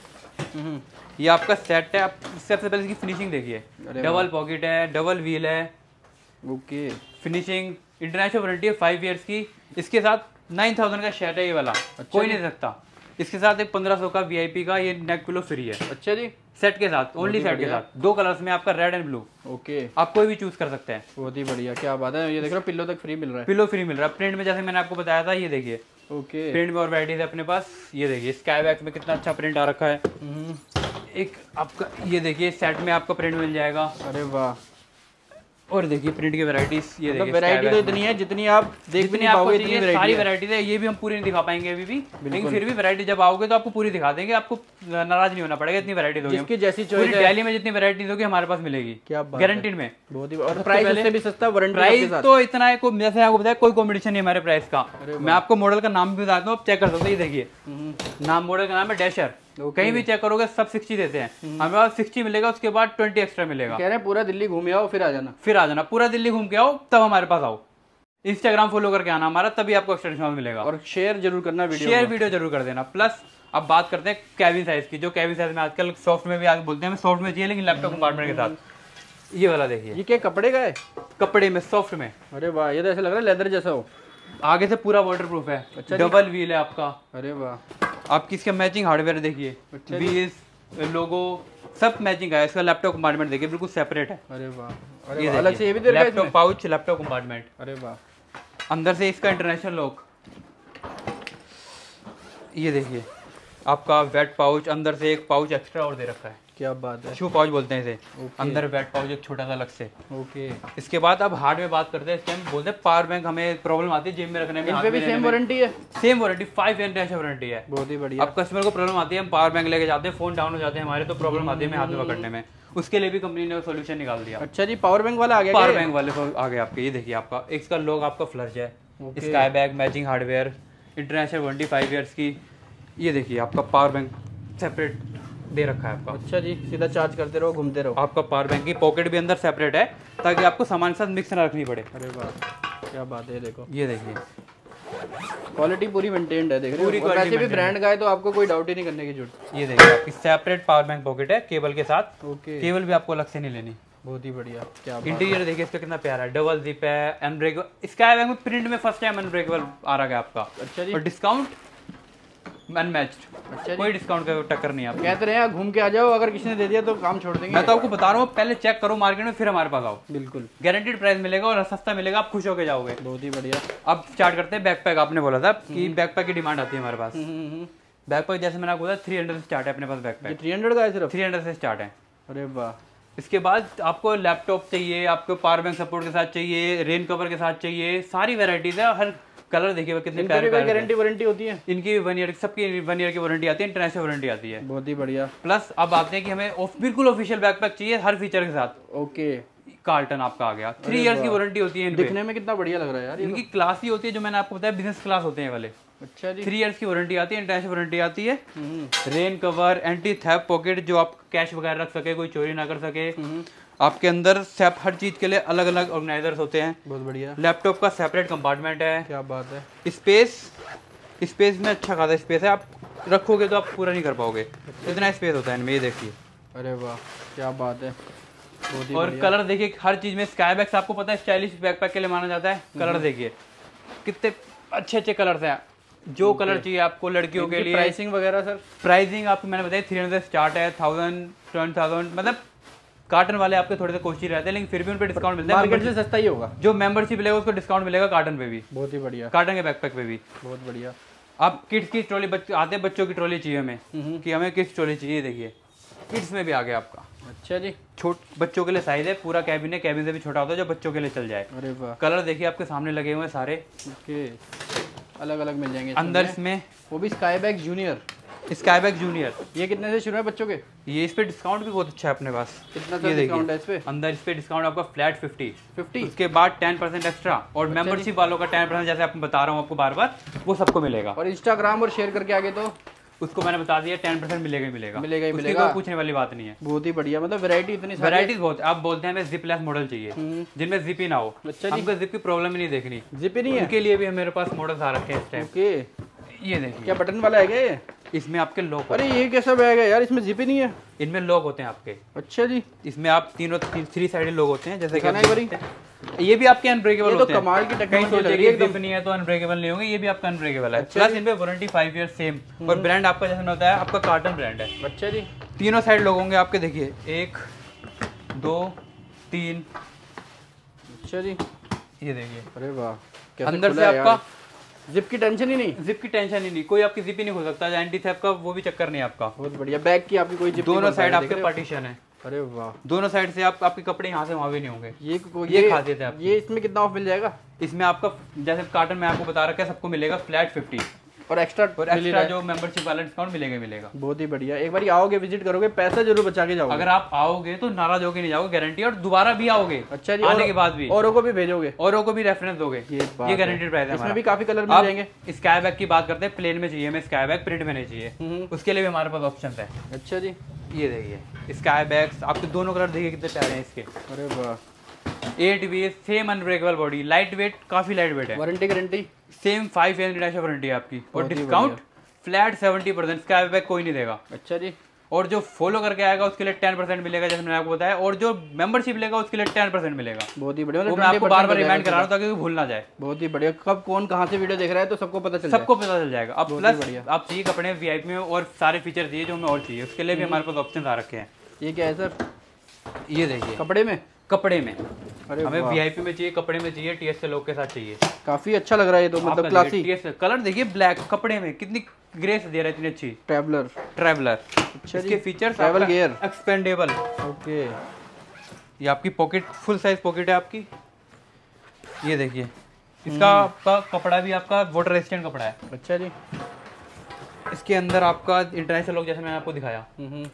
ये आपका सेट है। आप सबसे पहले इसकी फिनिशिंग देखिए, डबल पॉकेट है, डबल व्हील है। ओके, फिनिशिंग इंटरनेशनल वारंटी है फाइव इयर्स की। इसके साथ नाइन थाउजेंड का सेट है ये वाला। अच्छा, कोई नहीं सकता। इसके साथ एक पंद्रह सौ का वीआईपी का ये नेक पिलो फ्री है। अच्छा जी, सेट के साथ, ओनली सेट के साथ, दो कलर्स में आपका रेड एंड ब्लू। ओके, आप कोई भी चूज कर सकते हैं। बहुत ही बढ़िया, क्या बात है। ये देख रहे हो पिलो तक फ्री मिल रहा है। पिलो फ्री मिल रहा है प्रिंट में, जैसे मैंने आपको बताया था। ये देखिए ओके, प्रिंट में और वैराइटीज है अपने पास। ये देखिए स्काई बैक में कितना अच्छा प्रिंट आ रखा है। एक आपका ये देखिए सेट में आपका प्रिंट मिल जाएगा। अरे वाह। और देखिए प्रिंट की वैरायटीज, ये देखिए वैरायटी तो इतनी है जितनी आप देख भी नहीं पाओगे, इतनी वैरायटी, सारी वैरायटीज है। ये भी हम पूरी नहीं दिखा पाएंगे अभी भी, लेकिन फिर भी वैरायटी जब आओगे तो आपको पूरी दिखा देंगे, आपको नाराज नहीं होना पड़ेगा। इतनी वैरायटीज होगी, जिसकी जैसी चॉइस है। दिल्ली में जितनी वैरायटीज होगी हमारे पास मिलेगी, क्या गारंटीड में। बहुत ही। और प्राइस उससे भी सस्ता, वारंटी प्राइस तो इतना है, जैसे आपको बताया कोई कॉम्पिटिशन नहीं हमारे प्राइस का। मैं आपको मॉडल का नाम भी बताता हूँ, आप चेक कर सकते हैं। ये देखिए नाम, मॉडल का नाम है डैशर। कहीं भी चेक करोगे सब सिक्सटी देते हैं, हमें पास सिक्सटी मिलेगा, उसके बाद ट्वेंटी एक्स्ट्रा मिलेगा। कह रहे हैं पूरा दिल्ली घूम आओ फिर आ जाना, फिर आ जाना, पूरा दिल्ली घूम के आओ तब हमारे पास आओ। इंस्टाग्राम फॉलो करके आना हमारा, तभी आपको एक्स्ट्रा डिस्काउंट मिलेगा। और शेयर जरूर करना, वीडियो शेयर वीडियो जरूर कर देना। प्लस अब बात करते हैं कैबिन साइज की, जो कैबिन साइज में आजकल सॉफ्ट में भी आगे बोलते हैं, सॉफ्ट में चाहिए लेकिन लैपटॉप कंपार्टमेंट के साथ। ये वाला देखिए, ये क्या कपड़े का है? कपड़े में, सॉफ्ट में। अरे वाह, ये तो ऐसा लग रहा है लेदर जैसा हो। आगे से पूरा वाटर प्रूफ है। अच्छा, डबल व्हील है आपका। अरे वाह। आपकी इसका मैचिंग हार्डवेयर देखिए, व्हील्स, लोगो सब मैचिंग है। इसका लैपटॉप कंपार्टमेंट देखिए बिल्कुल सेपरेट है। अरे वाह। अरे अलग से ये भी दे रखा है, लैपटॉप पाउच, लैपटॉप कंपार्टमेंट। अरे वाह। अंदर से इसका इंटरनेशनल लॉक, ये देखिए आपका वेट पाउच, अंदर से एक पाउच एक्स्ट्रा और दे रखा है। क्या बात है, शू पाउच बोलते हैं इसे। अंदर वेट पाउच एक छोटा सा अलग से। ओके। इसके बाद अब हार्ड में बात करते हैं। इस टाइम बोलते हैं पावर बैंक हमें प्रॉब्लम आती है जेब में रखने में। इन पे भी सेम वारंटी है? Same warranty, five year national warranty है। बहुत ही बढ़िया। अब कस्टमर को प्रॉब्लम आती है, हम पावर बैंक लेके जाते हैं, फोन डाउन हो जाते हैं हमारे, तो प्रॉब्लम आती है हमें हाथ में पकड़ने में, उसके लिए भी कंपनी ने सोल्यूशन निकाल दिया। अच्छा जी, पावर बैंक वाला आ गया? पावर बैंक वाले आ गया आपके। ये देखिए आपका इसका लोग आपका फ्लश है, Sky bag, matching hardware, international warranty five years की। ये देखिए आपका पावर बैंक सेपरेट दे रखा है आपका। अच्छा जी, सीधा चार्ज करते रहो, घूमते रहो। आपका पावर बैंक की पॉकेट भी अंदर सेपरेट है ताकि आपको सामान के साथ मिक्स ना रखनी पड़े। अरे वाह, क्या बात है। देखो, ये देखिए क्वालिटी पूरी मेंटेन्ड है, देख रहे हो। वैसे भी ब्रांड का है तो आपको कोई डाउट ही नहीं करने की जरूरत। ये देखिए आपकी सेपरेट पावर बैंक पॉकेट है केबल के साथ। ओके, केबल भी आपको अलग से नहीं लेनी। बहुत ही बढ़िया। क्या इंटीरियर देखिए इसका कितना प्यारा है, डबल जिप है, अनब्रेकेबल। स्काई बैग में प्रिंट में फर्स्ट टाइम अनब्रेकेबल आ रहा है आपका। अच्छा जी। और डिस्काउंट अनमैच्ड। अच्छा, कोई डिस्काउंट का टक्कर नहीं है आपको। कहते रहे घूम के आ जाओ, अगर किसी ने दे दिया तो काम छोड़ देंगे। मैं तो आपको बता रहा हूँ, पहले चेक करो मार्केट में, फिर हमारे पास आओ। बिल्कुल गारंटेड प्राइस मिलेगा और सस्ता मिलेगा, आप खुश होकर जाओगे। बहुत ही बढ़िया। अब स्टार्ट करते हैं बैकपैक। आपने बोला था कि बैकपैक की डिमांड आती है हमारे पास। बैकपैक जैसे मैंने आपको बोला थ्री हंड्रेड से स्टार्ट है अपने पास बैकपैक। थ्री हंड्रेड का है सिर्फ? थ्री हंड्रेड से स्टार्ट है। अरे वाह। इसके बाद आपको लैपटॉप चाहिए, आपको पावर बैंक सपोर्ट के साथ चाहिए, रेन कवर के साथ चाहिए, सारी वेराइटीज है। हर कलर देखिए कितने प्यारे प्यारे। गारंटी वारंटी होती है इनकी वन ईयर, सबकी वन ईयर की वारंटी आती है, इंटरनेशनल वारंटी आती है। बहुत ही बढ़िया। प्लस अब आते हैं कि हमें ऑफ, बिल्कुल ऑफिशियल बैकपैक चाहिए हर फीचर के साथ। ओके, कार्टन आपका आ गया। थ्री इयर्स की वारंटी होती है। दिखने में कितना बढ़िया लग रहा है यार। इनकी क्लास ही होती है, जो मैंने आपको बताया बिजनेस क्लास होते हैं वाले। अच्छा जी। थ्री इयर्स की वारंटी आती है, इंटरनेशनल वारंटी आती है। Rain cover, anti theft pocket, जो आप कैश वगैरह रख सके, कोई चोरी ना कर सके। आपके अंदर सेप हर चीज के लिए अलग अलग ऑर्गेनाइजर्स होते हैं। बहुत बढ़िया। लैपटॉप का सेपरेट कंपार्टमेंट है। क्या बात है। स्पेस, स्पेस में अच्छा खासा स्पेस है, आप रखोगे तो आप पूरा नहीं कर पाओगे, इतना स्पेस होता है इनमें। ये देखिए। अरे वाह, क्या बात है। और कलर देखिए हर चीज में। स्काई बैग्स आपको पता है स्टाइलिश बैकपैक के लिए माना जाता है। कलर देखिए कितने अच्छे अच्छे कलर्स हैं, जो कलर चाहिए आपको लड़कियों के लिए। प्राइसिंग वगैरह सर? प्राइसिंग आपको मैंने बताया थ्री हंड्रेड स्टार्ट है, थाउजेंड ट्वेंटी थाउजेंड मतलब कार्टन वाले आपके थोड़े से कोशिश रहते हैं, लेकिन फिर भी उन पे डिस्काउंट मिलता है। मार्केट से सस्ता ही होगा। जो मेंबरशिप लेगा उसको डिस्काउंट मिलेगा कार्टन पे भी। बहुत ही बढ़िया। कार्टन के बैकपैक पे भी बहुत बढ़िया। आप किड्स की ट्रॉली, बच्चे आते हैं बच्चों की ट्रॉली चाहिए हमें कि हमें किड्स ट्रॉली चाहिए, देखिए किड्स में भी आ गया आपका। अच्छा जी। छोट बच्चों के लिए साइज है, पूरा कैबिन है, कैबिन से भी छोटा होता है जो बच्चों के लिए चल जाए। अरे वाह। कलर देखिए आपके सामने लगे हुए हैं सारे। ओके, अलग अलग मिल जाएंगे अंदर इसमें। वो भी Sky bag junior. Sky bag junior ये कितने से शुरू है बच्चों के? ये इस पे डिस्काउंट भी बहुत अच्छा है अपने पास। कितना सा डिस्काउंट है इस पे? अंदर इस पे डिस्काउंट आपका फ्लैट फिफ्टी फिफ्टी। उसके बाद टेन परसेंट एक्स्ट्रा और मेंबरशिप वालों का टेन परसेंट, जैसे आपको बता रहा हूँ आपको बार बार, वो सबको मिलेगा। और इंस्टाग्राम और शेयर करके आगे तो उसको मैंने बता दिया टेन परसेंट मिलेगा ही मिलेगा। मिलेगा ही मिलेगा, कोई पूछने वाली बात नहीं है। बहुत ही बढ़िया। मतलब वैरायटी इतनी सारी, वैरायटीज बहुत। आप बोलते हैं हमें जिप लेस मॉडल चाहिए जिनमें जिप ही ना हो। अच्छा जी। हमको जिप की प्रॉब्लम ही नहीं देखनी। जिप ही नहीं है? उनके लिए भी मेरे पास मॉडल्स आ रखे हैं इस टाइम। ओके, ये देखिए। क्या बटन वाला है क्या ये? इसमें आपके लॉक। अरे ये कैसा बैग है यार, इसमें जिप ही नहीं है? इनमें लॉक होते हैं आपके। अच्छा जी। इसमें आप तीनों थ्री साइडेड लॉक होते हैं, जैसे कि एक बारी ये भी आपके अनब्रेकेबल होते हैं। तो कमाल की टेक्नोलॉजी लग रही है। जिप नहीं है तो अनब्रेकेबल नहीं होंगे, ये भी आपका अनब्रेकेबल है। प्लस इनमें वारंटी फाइव ईयर सेम। और ब्रांड आपका जैसे होता है आपका कार्टन ब्रांड है। अच्छा जी। तीनों साइड लोग होंगे आपके, देखिए एक दो तीन। अच्छा जी, ये देखिए। अरे वाह, अंदर से आपका जिप की टेंशन ही नहीं। जिप की टेंशन ही नहीं, कोई आपकी जिप ही नहीं खुल सकता। एंटी थेफ्ट का वो भी चक्कर नहीं आपका। बहुत बढ़िया। बैग की आपकी कोई जिप? दोनों साइड आपके पार्टीशन है। अरे वाह, दोनों साइड से आप आपके कपड़े यहाँ से वहाँ भी नहीं होंगे। ये ये, ये खासियत है आपकी। ये इसमें कितना ऑफ मिल जाएगा? इसमें आपका जैसे कार्टन में आपको बता रखा है सबको मिलेगा फ्लैट फिफ्टी और एक्स्ट्रा और एक्स्ट्रा जो मेंबरशिप वाला डिस्काउंट मिलेगा मिलेगा। बहुत ही बढ़िया। एक बार आओगे, विजिट करोगे, पैसा जरूर बचा के जाओगे। अगर आप आओगे तो नाराज होके नहीं जाओगे, गारंटी। और दोबारा भी आओगे। अच्छा जी। आने के बाद भी औरों को भी भेजोगे? औरों को भी रेफरेंस दोगे। ये ये गारंटेड प्राइस है। इसमें भी काफी कलर मिल जाएंगे। स्काई बैग की बात करते हैं, प्लेन में चाहिए हमें स्काई बैग, प्रिंट में नहीं चाहिए, उसके लिए भी हमारे पास ऑप्शन है। अच्छा जी। ये देखिए स्काई बैग्स आपके दोनों कलर देखिए कितने प्यारे हैं इसके। अरे वाह। एट बी same unbreakable body, light weight, काफी लाइट वेट है। Warranty guarantee same five year international warranty है आपकी। और discount flat seventy percent, Sky bag कोई नहीं देगा। अच्छा जी। और जो फॉलो करके आएगा उसके लिए टेन परसेंट मिलेगा, जैसे मैंने आपको बताया। और जो मेंबरशिप लेगा उसके लिए टेन परसेंट मिलेगा। बहुत ही बढ़िया। वो मैं आपको बार बार रिमाइंड करा रहा हूँ ताकि भूल ना जाए। बहुत ही बढ़िया। कब कौन कहाँ से वीडियो देख रहा है तो सबको पता चल जाएगा। सबको पता चल जाएगा। अब प्लस आप चाहिए कपड़े वीआईपी में और सारे फीचर चाहिए जो हमें और चाहिए, उसके लिए भी हमारे पास ऑप्शन आ रखे हैं। ये क्या है सर? ये देखिए कपड़े में? कपड़े में हमें वीआईपी में चाहिए, कपड़े में चाहिए, टीएसए लोग के साथ चाहिए। काफी अच्छा लग रहा है ये तो, मतलब क्लासिक। टीएसए कलर देखिए ब्लैक, कपड़े में कितनी ग्रेस दे रहा है, इतनी अच्छी। ट्रैवलर ट्रैवलर अच्छा, इसके features travel gear expandable. Okay, ये आपकी पॉकेट, फुल साइज पॉकेट है आपकी। ये देखिए इसका आपका कपड़ा भी आपका वाटर रेजिस्टेंट कपड़ा है। अच्छा जी। इसके अंदर आपका इंटरनेशनल लॉक जैसे मैंने आपको दिखाया,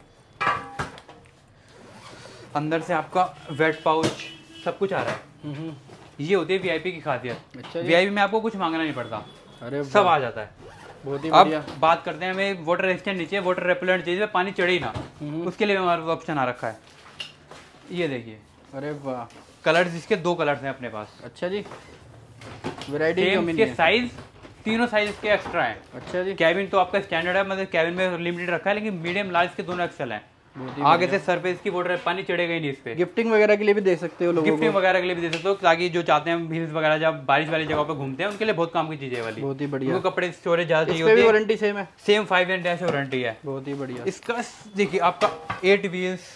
अंदर से आपका वेट पाउच सब कुछ आ रहा है। ये होती है वीआईपी की खासियत। अच्छा, वीआईपी में आपको कुछ मांगना नहीं पड़ता, अरे सब आ जाता है। बहुत ही बढ़िया। अब बात करते हैं, हमें वाटर रेजिस्टेंट नीचे, वाटर रेपेलेंट चाहिए, पानी चढ़े ही ना, उसके लिए हमारे पास ऑप्शन आ रखा है। ये देखिए, अरे वाह, कलर्स इसके दो कलर्स हैं अपने पास। अच्छा जी, वैरायटी के साइज तीनों साइज इसके एक्स्ट्रा हैं। अच्छा जी। कैबिन तो आपका स्टैंडर्ड है, मतलब कैबिन में लिमिटेड रखा है, लेकिन मीडियम लार्ज के दोनों एक्सेल हैं। आगे से सरफेस की वाटर पानी चढ़ेगा ही नहीं इस पे। गिफ्टिंग वगैरह के लिए भी दे सकते हो लोगों को। गिफ्टिंग वगैरह के लिए भी दे सकते हो, ताकि जो चाहते हैं हिल्स वगैरह जब बारिश वाली जगह पे घूमते हैं उनके लिए बहुत काम की चीजें वाली। बहुत ही बढ़िया। कपड़े स्टोरेज ज्यादा चाहिए होती है। वारंटी सेम है, same five and ten warranty है। बहुत ही बढ़िया। इसका देखिए आपका एट व्हील्स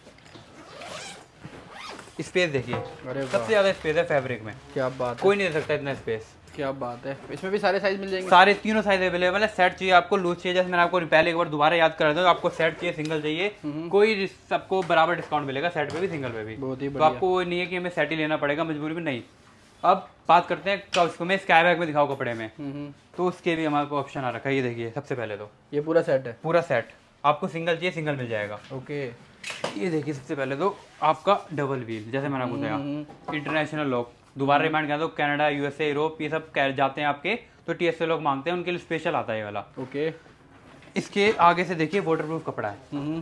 स्पेस देखिए, सबसे ज्यादा स्पेस है फैब्रिक में। क्या बात, कोई नहीं दे सकता इतना स्पेस। क्या बात है। इसमें भी सारे साइज मिल जाएंगे, सारे तीनों साइज अवेलेबल है। सेट चाहिए आपको, लूज चाहिए, जैसे मैंने आपको पहले एक बार दोबारा याद कर दूं, आपको सेट चाहिए, सिंगल चाहिए, कोई सबको बराबर डिस्काउंट मिलेगा, सेट पे भी सिंगल पे भी। बहुत ही तो आपको नहीं है कि हमें सेट ही लेना पड़ेगा मजबूरी में, नहीं। अब बात करते हैं उसको, मैं स्काई बैग में दिखाऊं कपड़े में, तो उसके भी हमारे पास ऑप्शन आ रखा है। ये देखिए, सबसे पहले तो ये पूरा सेट है, पूरा सेट आपको सिंगल चाहिए सिंगल मिल जाएगा। ओके। ये देखिए, सबसे पहले तो आपका डबल व्हील, जैसे मैंने आपको बताया, इंटरनेशनल लॉक, दोबारा रिमाइंड कर दो, कनाडा, यूएसए, यूरोप, ये सब जाते हैं आपके, तो टीएसए लोग मांगते हैं, उनके लिए स्पेशल आता है ये वाला। ओके। इसके आगे से देखिए वाटरप्रूफ कपड़ा है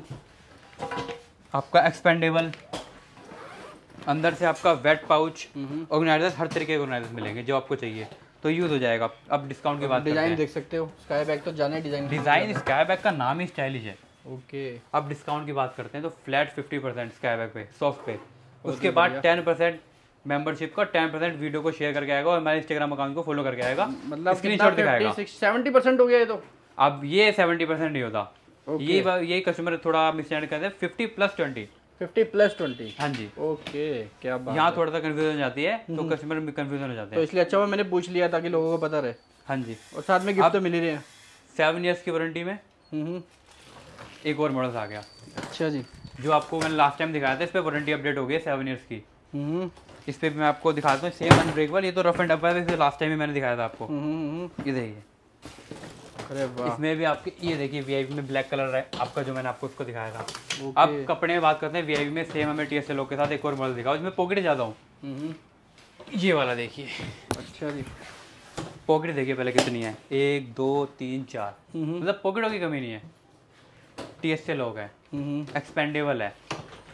आपका, एक्सपेंडेबल, अंदर से आपका वेट पाउच, ऑर्गेनाइजर, हर तरीके के ऑर्गेनाइजर मिलेंगे जो आपको चाहिए, तो यूज हो जाएगा। अब डिस्काउंट की बात, डिजाइन देख सकते हो, स्काई बैग तो जाने डिजाइन डिजाइन स्काई बैग का नाम ही स्टाइलिश है। ओके। अब डिस्काउंट की बात करते हैं, तो flat fifty percent Sky bag पे, सॉफ्ट पे, उसके बाद टेन परसेंट मेंबरशिप का, टेन परसेंट वीडियो को शेयर करके आएगा और हमारे इंस्टाग्राम अकाउंट को फॉलो करके आएगा, मतलब स्क्रीनशॉट दिखाएगा। सेवेंटी परसेंट हो गया ये तो। अब ये सेवेंटी परसेंट नहीं होता, ये ये कस्टमर थोड़ा मिसअंडरस्टैंड करते हैं, fifty plus twenty, fifty plus twenty. हाँ जी। ओके, क्या बात। यहाँ थोड़ा सा कंफ्यूजन हो जाती है, तो कस्टमर भी कंफ्यूजन हो जाते हैं, तो इसलिए अच्छा हुआ मैंने पूछ लिया ताकि लोगों को पता रहे। हाँ जी। और साथ में गिफ्ट तो मिल ही रहे हैं। सेवन ईयर्स की वारंटी में एक और मॉडल आ गया। अच्छा जी। जो आपको मैंने लास्ट टाइम दिखाया था, इस पे वारंटी अपडेट हो गई है सेवन ईयर्स की। इस पे मैं आपको दिखाता हूँ, सेम अनब्रेकेबल, ये तो रफ एंड टफ है, लास्ट टाइम ही मैंने दिखाया था आपको। ये देखिए, अरे वाह, इसमें भी आपके, ये देखिए वीआईपी में ब्लैक कलर है आपका, जो मैंने आपको उसको दिखाया था। अब कपड़े में बात करते हैं, वीआईपी में सेम हमें टीएसए लोग के साथ एक और मॉडल दिखाओ, इसमें पॉकेट ज़्यादा हूँ, ये वाला देखिए। अच्छा जी। पॉकेट देखिए पहले कितनी है, एक दो तीन चार, मतलब पॉकेटों की कमी नहीं है, टीएसए लोग है, एक्सपेंडेबल है।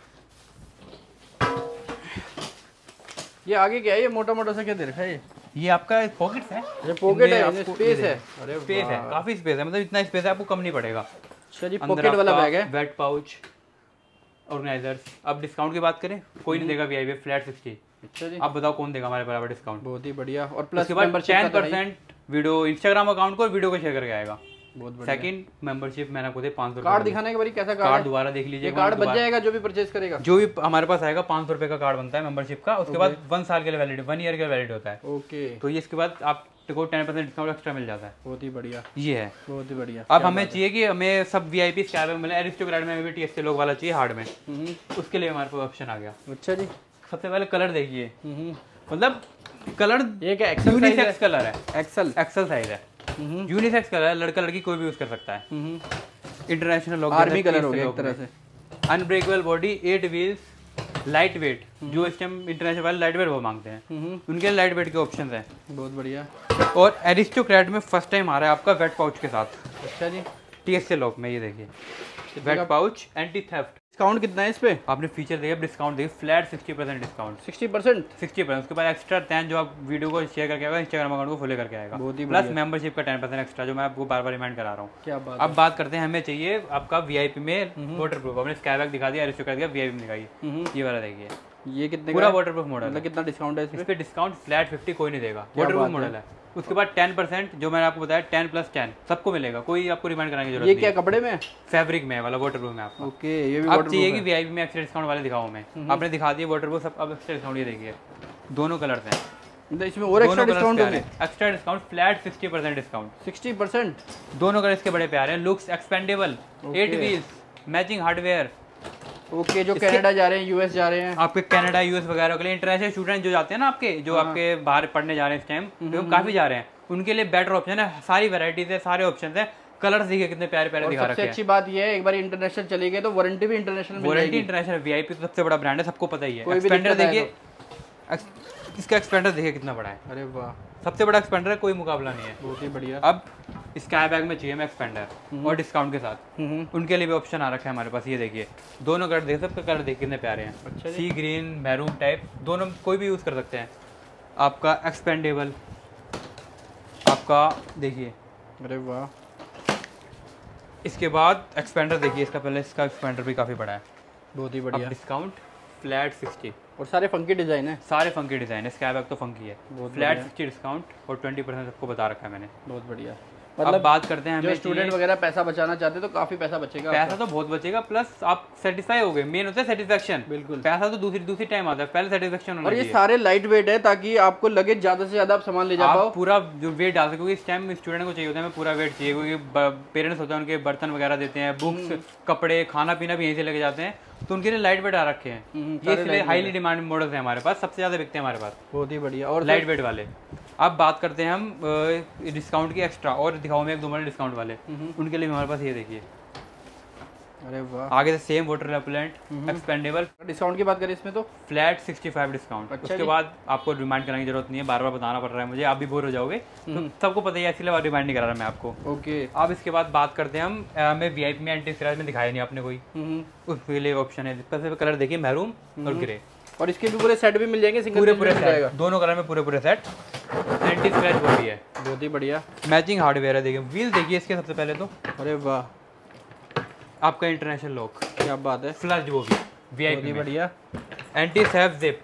ये आगे क्या है, ये मोटा मोटा सा क्या दे रखा है? ये आपका पॉकेट्स है, ये पॉकेट है, स्पेस है। अरे स्पेस है, काफी स्पेस है, मतलब इतना स्पेस है आपको कम नहीं पड़ेगा। अच्छा जी, पॉकेट वाला बैग है, वेट पाउच, ऑर्गेनाइजर्स। अब डिस्काउंट की बात करें, कोई नहीं देगा वीआईपी फ्लैट सिक्सटी। अच्छा जी। आप बताओ कौन देगा हमारे बराबर डिस्काउंट? बहुत ही बढ़िया। और plus ten percent video Instagram account को वीडियो को शेयर करके आएगा। बहुत बढ़िया। सेकंड मेंबरशिप मैंने आपको दे पाँच सौ कार्ड दिखाने के बारी कैसा कार्ड, कार्ड दोबारा देख लीजिए, कार्ड बच जाएगा जो भी परचेज करेगा, जो भी हमारे पास आएगा पाँच सौ रुपए का कार्ड बनता है मेंबरशिप का, उसके बाद वन साल के लिए वैलिड, वन ईयर का वैलिड होता है। ओके। तो ये इसके बाद आपको टेन परसेंट डिस्काउंट एक्स्ट्रा मिल जाता है। बहुत ही बढ़िया, ये है बहुत ही बढ़िया। अब हमें चाहिए कि हमें सब वीआईपी स्काई में मिले, एरिस्टोक्रेट में भी टीएसए लोग वाला चाहिए हार्ड में, उसके लिए हमारे पास ऑप्शन आ गया। अच्छा जी। सबसे पहले कलर देखिए, मतलब कलर ये क्या एक्सेल यूनिसेक्स कलर है, एक्सेल एक्सेल साइज है, यूनिसेक्स कलर है, लड़का लड़की कोई भी यूज कर सकता है। इंटरनेशनल लोग, आर्मी कलर हो गया एक तरह से। Unbreakable body, eight wheels, light weight, जो इस टाइम इंटरनेशनल वाले लाइट वेट वो मांगते हैं, उनके लाइट वेट के ऑप्शन है। बहुत बढ़िया। और एरिस्टोक्रेट में फर्स्ट टाइम आ रहा है आपका वेट पाउच के साथ। अच्छा जी। टीएसए लॉक में ये देखिए, wet pouch, anti theft. Discount कितना है इस पे? आपने फीचर देखिए, डिस्काउंट देखिए, flat sixty percent discount, sixty percent sixty percent उसके बाद एक्स्ट्रा टेन जो आप वीडियो को शेयर करके आएगा, इंस्टाग्राम अकाउंट को फॉलो करके आएगा, प्लस मेंबरशिप का टेन परसेंट एक्स्ट्रा, जो मैं आपको बार बार रिमाइंड करा रहा हूँ। क्या बात। अब बात करते हैं, हमें चाहिए आपका वीआईपी में वाटरप्रूफ, हमने स्काई बैग दिखा दिया, एरिस्टोक्रेट दिया, वीआईपी में दिखाइए, ये वाला देखिए, ये कितने पूरा वाटरप्रूफ मॉडल, मतलब कितना डिस्काउंट है इस पे? डिस्काउंट फ्लैट फिफ्टी, कोई नहीं देगा, वाटरप्रूफ मॉडल है, उसके बाद टेन परसेंट जो मैंने आपको बताया टेन प्लस टेन सबको मिलेगा, कोई आपको रिमाइंड कराने की जरूरत ये नहीं। क्या कपड़े में? फैब्रिक में वाला वाटर प्रूफ में आपको। ओके, ये भी आप चाहिए कि वीआईपी में एक्स्ट्रा डिस्काउंट वाले दिखाऊं मैं, आपने दिखा दिया वाटर प्रूफ सब, अब एक्स्ट्रा डिस्काउंट ये देखिए दोनों कलर्स हैं, इसमें और एक्स्ट्रा डिस्काउंट होंगे। Extra discount flat sixty percent discount. Sixty percent दोनों कलर इसके बड़े प्यारे हैं। Looks expandable, eight wheels, matching hardware. Okay, जो कनाडा जा रहे हैं, यूएस जा रहे हैं, आपके कनाडा यूएस वगैरह के लिए इंटरनेशनल स्टूडेंट जो जाते हैं ना आपके, जो आपके बाहर पढ़ने जा रहे हैं इस टाइम, जो काफी जा रहे हैं, उनके लिए बेटर ऑप्शन है। सारी वैरायटीज है, सारे ऑप्शन है। कलर्स देखिए कितने प्यारे प्यारे दिखा रखे हैं। अच्छी बात ये है एक बार इंटरनेशनल चली गई तो वारंटी भी इंटरनेशनल मिल जाएगी। वारंटी इंटरनेशनल, वीआईपी तो सबसे बड़ा ब्रांड है, सबको पता ही है। एक्सपेंडर देखिए, इसका एक्सपेंडर देखिए कितना बड़ा है। अरे वाह, सबसे बड़ा एक्सपेंडर है, कोई मुकाबला नहीं है। बहुत ही बढ़िया। अब स्काई बैग में चाहिए मैं एक्सपेंडर और डिस्काउंट के साथ, उनके लिए भी ऑप्शन आ रखा है हमारे पास। ये देखिए दोनों कलर देख, सबके कलर देखिए कितने प्यारे हैं। अच्छा, सी ग्रीन, मैरून टाइप, दोनों कोई भी यूज़ कर सकते हैं। आपका एक्सपेंडेबल, आपका देखिए, अरे वाह। इसके बाद एक्सपेंडर देखिए, इसका पहले इसका एक्सपेंडर भी काफ़ी बड़ा है, बहुत ही बढ़िया। डिस्काउंट फ्लैट सिक्सटी और सारे फंकी डिजाइन है, सारे फंकी डिजाइन है। स्काई बैग तो फंकी है। फ्लैट सिक्सटी डिस्काउंट और ट्वेंटी परसेंट सबको बता रखा है मैंने। बहुत बढ़िया। मतलब अब बात करते हैं, जो स्टूडेंट वगैरह पैसा बचाना चाहते हैं तो काफी पैसा बचेगा। पैसा तो बहुत बचेगा, प्लस आप सेटिस्फाई हो गए। मेन होता है सेटिस्फेक्शन। बिल्कुल, पैसा तो दूसरी दूसरी टाइम आता है, पहले सेटिस्फेक्शन होना और ये चाहिए। सारे लाइट वेट है ताकि आपको लगे ज्यादा से ज्यादा आप सामान ले जा पाओ। पूरा जो वेट डाल सके, क्योंकि इस टाइम स्टूडेंट को चाहिए होता है पूरा वेट चाहिए, क्योंकि पेरेंट्स होते हैं उनके बर्तन वगैरह देते हैं, बुक्स, कपड़े, खाना पीना भी यहीं से लेके जाते हैं, तो उनके लिए लाइट वेट आ रखे हैं। ये इसलिए हाईली डिमांड मॉडल्स हैं हमारे पास, सबसे ज्यादा बिकते हैं हमारे पास। बहुत ही बढ़िया। और लाइट वेट वाले। अब बात करते हैं हम डिस्काउंट की एक्स्ट्रा, और दिखाओ मैं एक दो मॉडल डिस्काउंट वाले, उनके लिए हमारे पास ये देखिए। अरे वाह, आगे से same water repellent expandable. Discount की बात करें इसमें तो फ्लैट सिक्सटी फाइव डिस्काउंट। अच्छा, उसके बाद आपको रिमाइंड करने की जरूरत नहीं है, बार बार बताना पड़ रहा है मुझे, आप भी बोर हो जाओगे, तो सबको पता ही है, इसलिए रिमाइंड नहीं करा रहा मैं आपको। ओके। अब इसके बाद बात करते हैं हम, हमें वीआईपी में एंटी स्क्रैच में दिखाया नहीं आपने कोई, उसके लिए ऑप्शन है। सबसे कलर देखिए मैरून और ग्रे, और इसके भी पूरे सेट भी मिल जाएंगे, सिंगल पूरे पूरे सेट, दोनों कलर में पूरे पूरे सेट। एंटी स्क्रैच बॉडी है, बहुत ही बढ़िया। मैचिंग हार्डवेयर है। देखिए व्हील देखिए इसके सबसे पहले तो, अरे वाह, आपका इंटरनेशनल लॉक, क्या बात है। फ्लश वो भी वीआईपी बढ़िया। एंटी सेफ जिप,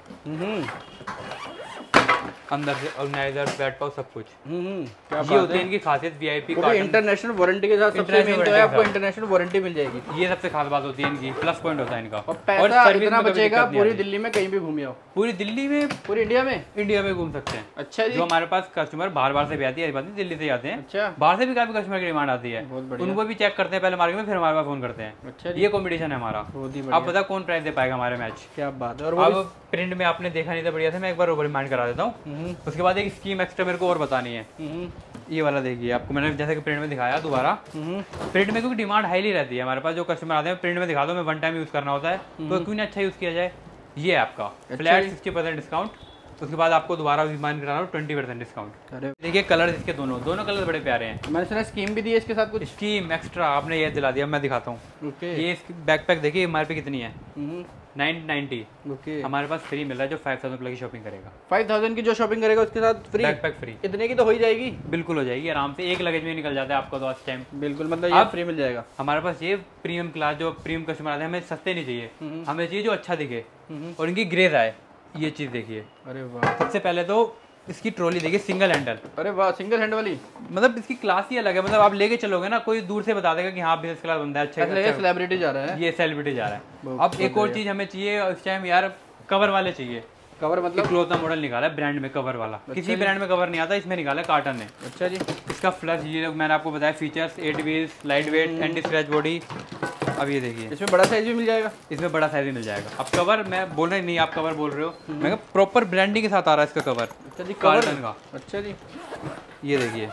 अंदर से ऑर्गेनाइजर, बैट पाउच, सब कुछ। क्या ये होती है इनकी खासियत। वीआईपी का इंटरनेशनल वारंटी के साथ सबसे मेन तो है आपको इंटरनेशनल वारंटी मिल जाएगी। ये सबसे खास बात होती है इनकी, प्लस पॉइंट होता है इनका। और पैसा इतना बचेगा, पूरी दिल्ली में कहीं भी घूम आओ, पूरी दिल्ली में, पूरी इंडिया में, इंडिया में घूम सकते हैं। अच्छा जी। जो हमारे पास कस्टमर बाहर बाहर से भी आती है, बात नहीं दिल्ली से आते हैं। अच्छा, बाहर से भी काफी कस्टमर की डिमांड आती है, उनको भी चेक करते हैं पहले मार्केट में, फिर हमारे पास फोन करते हैं। अच्छा, ये कॉम्पिटिशन है हमारा। आप पता कौन प्राइस दे पाएगा हमारे मैच। क्या बात है। और अब प्रिंट में आपने देखा नहीं था बढ़िया से, मैं एक बार रिमाइंड करा देता हूँ। उसके बाद एक स्कीम एक्स्ट्रा मेरे को और बतानी है। ये वाला देखिए, आपको मैंने जैसे कि प्रिंट में दिखाया दोबारा, प्रिंट में क्योंकि डिमांड हाईली रहती है हमारे पास, जो कस्टमर आते हैं प्रिंट में दिखा दो, मैं वन टाइम यूज करना होता है, तो क्यों नहीं अच्छा यूज किया जाए। ये है आपका फ्लैट सिक्सटी परसेंट डिस्काउंट। उसके बाद आपको दोबारा रिमाइंड कराना हो ट्वेंटी परसेंट डिस्काउंट। देखिए कलर इसके दोनों दोनों कलर बड़े प्यारे हैं। मैंने सुना स्कीम भी दी है इसके साथ, कुछ स्कीम एक्स्ट्रा आपने ये दिला दिया, मैं दिखाता हूँ। ये बैकपैक देखिए हमारे पे कितनी है, नाइन नाइनटी। ओके, हमारे पास फ्री मिल रहा है जो फाइव थाउजेंड की शॉपिंग करेगा। फाइव थाउजेंड की जो शॉपिंग करेगा उसके साथ फ्री, बैकपैक फ्री। इतने की तो हो ही जाएगी। बिल्कुल हो जाएगी आराम से, एक लगेज में निकल जाता है आपका तो आज टाइम। बिल्कुल, मतलब ये फ्री मिल जाएगा हमारे पास। ये प्रीमियम क्लास जो प्रीमियम कस्टमर आते हैं, हमें सस्ते नहीं चाहिए, हमें चाहिए जो अच्छा दिखे और इनकी ग्रेज आए। ये चीज देखिए। अरे वाह, सबसे पहले तो इसकी ट्रॉली देखिए, सिंगल हैंडल। अरे वाह, सिंगल हैंड वाली, मतलब इसकी क्लास ही अलग है। मतलब आप लेके चलोगे ना, कोई दूर से बता देगा कि हाँ बिजनेस क्लास बंदा है, अच्छा है, सेलिब्रिटी जा रहा है, ये सेलिब्रिटी जा रहा है। अब एक और चीज हमें चाहिए इस टाइम यार, कवर वाले चाहिए। कवर मतलब क्लोथ मॉडल निकाला है ब्रांड में, कवर वाला। अच्छा, किसी ब्रांड में कवर नहीं आता, इसमें निकाला है कार्टन ने। अच्छा जी। इसका फ्लश, ये मैंने आपको बताया features, eight wheels, light weight, anti scratch body. अब ये देखिए, इसमें बड़ा साइज भी मिल जाएगा, इसमें बड़ा साइज भी मिल जाएगा। अब कवर मैं बोल रहा नहीं, आप कवर बोल रहे हो, मैं प्रॉपर ब्रांडिंग के साथ आ रहा है इसका कवर। अच्छा जी, कार्टन का। अच्छा जी, ये देखिए,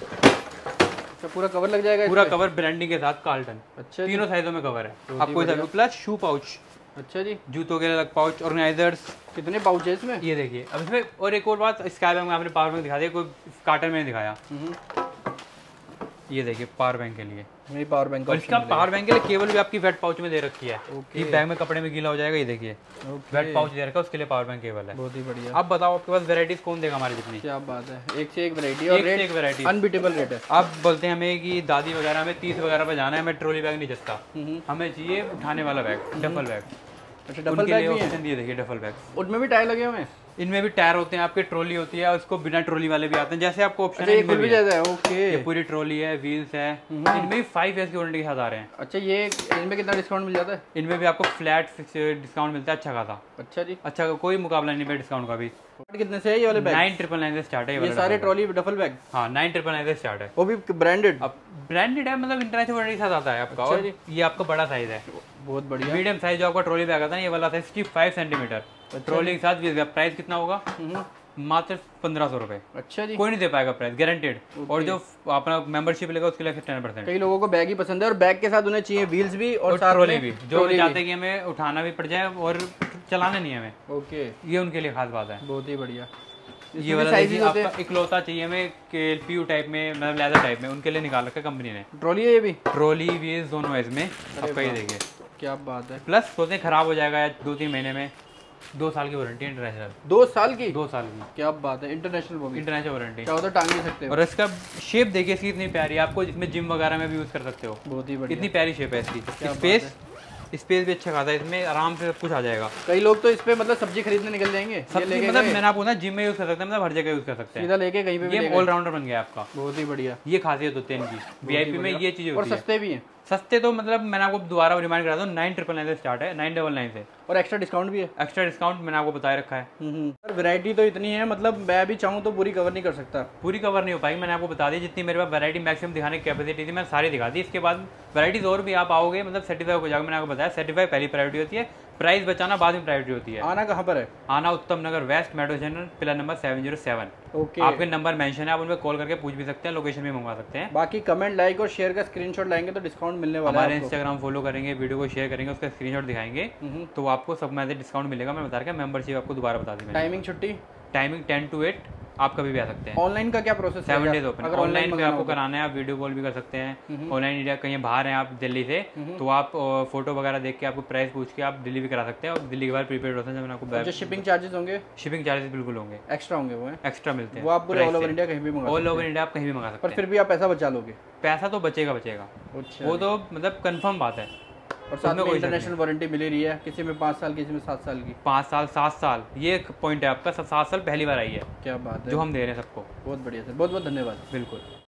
अच्छा पूरा कवर लग जाएगा, पूरा कवर ब्रांडिंग के साथ कार्टन। अच्छा, तीनों साइजों में कवर है आपको। Plus shoe pouch. अच्छा जी, जूतों के अलग पाउच, ऑर्गेनाइजर्स। कितने पाउच है इसमें? ये देखिए। अब इसमें और एक और बात, स्काई बैग में आपने पावर बैंक दिखा दिया, कोई कार्टन में दिखाया। ये देखिए पावर बैंक के लिए, मेरी पावर बैंक, और इसका पावर बैंक के लिए केबल भी आपकी वेट पाउच में दे रखी है। ये बैग में कपड़े में गीला हो जाएगा। ये देखिए वेट पाउच दे रखा है, उसके लिए पावर बैंक केबल है। बहुत ही बढ़िया। अब बताओ आपके पास वैरायटीज कौन देगा हमारी जितनी? क्या बात है, एक से एक वैरायटी और रेट, एक वैरायटी अनबीटेबल रेट है। आप बोलते हैं हमें कि दादी वगैरह में तीस वगैरह पे जाना है, हमें ट्रॉली बैग नहीं जचता, हमें चाहिए उठाने वाला बैग, डफल बैग। अच्छा, डफल बैग भी है। ये देखिए डफल बैग, उनमें भी टायर लगे हुए हैं। इनमें भी टायर होते हैं आपके, ट्रॉली होती है, उसको बिना ट्रॉली वाले भी आते हैं, जैसे आपको ऑप्शन अच्छा, है। ये खुल भी जाता है। ओके, ये पूरी ट्रॉली है, व्हील्स है, इनमें भी फाइव इयर्स की वारंटी के साथ आ रहे हैं। अच्छा, ये इनमें कितना डिस्काउंट मिल जाता है? इनमें भी आपको फ्लैट डिस्काउंट मिलता है अच्छा खासा। अच्छा जी, अच्छा, कोई मुकाबला नहीं है डिस्काउंट का भी। कितने से है ये वाले बैग? नाइन ट्रिपल नाइन से स्टार्ट है ये, ये सारे ट्रॉली डफल बैग। हाँ, नाइन ट्रिपल नाइन से स्टार्ट है, वो भी ब्रांडेड। अब ब्रांडेड है, मतलब इंटरनेशनल वारंटी के साथ आता है आपका। और ये आपका बड़ा साइज है, बहुत बढ़िया। मीडियम साइज जो आपका ट्रॉली बैग आता है, ये वाला सिक्सटी फाइव सेंटीमीटर ट्रॉली के साथ। प्राइस कितना होगा? मात्र पंद्रह सौ रुपए। अच्छा जी, कोई नहीं दे पाएगा प्राइस, गारंटेड। और जो अपना मेंबरशिप लेगा उसके लिए टेन परसेंट। कई लोगों को बैग ही पसंद है और बैग के साथ उन्हें चाहिए व्हील्स भी और, और ट्रॉली भी, जो चाहते हैं कि हमें उठाना भी पड़ जाए और चलाना नहीं है हमें। ओके, ये उनके लिए खास बात है। बहुत ही बढ़िया। ये वाला साइज आपका इकलौता चाहिए हमें एलपीयू टाइप में, मतलब लेदर टाइप में, उनके लिए निकाल रखा है कंपनी ने। ट्रॉली है ये भी, ट्रॉली व्हील्स दोनों है इसमें आपका। ये देखिए क्या बात है। प्लस सोचते हैं खराब हो जाएगा दो तीन महीने में, दो साल की वारंटी है इंटरनेशनल। दो साल की? दो साल की, क्या बात है। इंटरनेशनल वो भी, इंटरनेशनल वारंटी। चाहो तो टांग नहीं सकते हो। और इसका शेप देखिए इसकी इतनी प्यारी है, आपको इसमें जिम वगैरह में भी यूज कर सकते हो। बहुत ही बढ़िया, इतनी प्यारी शेप है इसकी। स्पेस स्पेस भी अच्छा खाता है इसमें, आराम से सब कुछ आ जाएगा। कई लोग तो इस पे मतलब सब्जी खरीदने निकल जाएंगे। सब्जी मतलब मैंने आपको ना जिम में यूज कर सकते हैं, मतलब हर जगह यूज कर सकते हैं, सीधा लेके कहीं पे भी। ये ऑलराउंडर बन गया आपका। बहुत ही बढ़िया, ये खासियत होती है इनकी, वीआईपी में ये चीजें होती है। और सस्ते भी हैं। सस्ते तो मतलब मैंने आपको दोबारा रिमाइंड करा दूं, नाइन ट्रिपल नाइन से स्टार्ट है, नाइन डबल नाइन से। और एक्स्ट्रा डिस्काउंट भी है। एक्स्ट्रा डिस्काउंट मैंने आपको बताया रखा है। सर वैरायटी तो इतनी है, मतलब मैं भी चाहूँ तो पूरी कवर नहीं कर सकता। पूरी कवर नहीं हो पाएगी, मैंने आपको बता दी जितनी मेरे पास वैरायटी मैक्सिमम दिखाने की कैपेसिटी थी, मैं सारी दिखा दी। इसके बाद वैराइटीज और भी आप आओगे, मतलब सर्टिफाई हो जाएगा। मैंने आपको बताया सर्टिफाई पहली प्रायोरिटी होती है, प्राइस बचाना बाद में प्रायोरिटी होती है। आना कहाँ पर है? आना Uttam Nagar west metro station, pillar number seven zero seven. Okay, आपके नंबर मेंशन है, आप उन पर कॉल करके पूछ भी सकते हैं, लोकेशन भी मंगवा सकते हैं। बाकी कमेंट, लाइक और शेयर का स्क्रीनशॉट लाएंगे तो डिस्काउंट मिलने वाला है। हमारे इंस्टाग्राम फॉलो करेंगे, वीडियो को शेयर करेंगे, उसका स्क्रीनशॉट दिखाएंगे तो आपको सब में डिस्काउंट मिलेगा। मैं बता रहा हूँ, मेंबरशिप आपको दोबारा बता दी। टाइमिंग छुट्टी? टाइमिंग टेन टू एट, आप कभी भी आ सकते हैं। ऑनलाइन का क्या प्रोसेस है? Seven days open. ऑनलाइन पे आपको कराना है, आप वीडियो कॉल भी कर सकते हैं। ऑनलाइन इंडिया कहीं बाहर हैं आप दिल्ली से, तो आप फोटो वगैरह देख के आपको प्राइस पूछ के आप डिलीवरी करा सकते हैं। और दिल्ली के बाद प्रीपेड होता है जब मैंने आपको। जो शिपिंग चार्जेस होंगे? शिपिंग चार्जेस बिल्कुल होंगे, एक्स्ट्रा होंगे। वो एक्स्ट्रा मिलते हैं, वो आप पूरे ऑल ओवर इंडिया कहीं भी मंगा सकते हैं। ऑल ओवर इंडिया आप कहीं भी मंगा सकते हैं, पर फिर भी आप पैसा बचा लोगे। पैसा तो बचेगा बचेगा, वो तो मतलब कंफर्म बात है। और साथ में इंटरनेशनल वारंटी मिल रही है, किसी में पाँच साल, किसी में सात साल की। पाँच साल सात साल, ये एक पॉइंट है आपका, सात साल पहली बार आई है। क्या बात है, जो हम दे रहे हैं सबको। बहुत बढ़िया सर, बहुत बहुत धन्यवाद। बिल्कुल।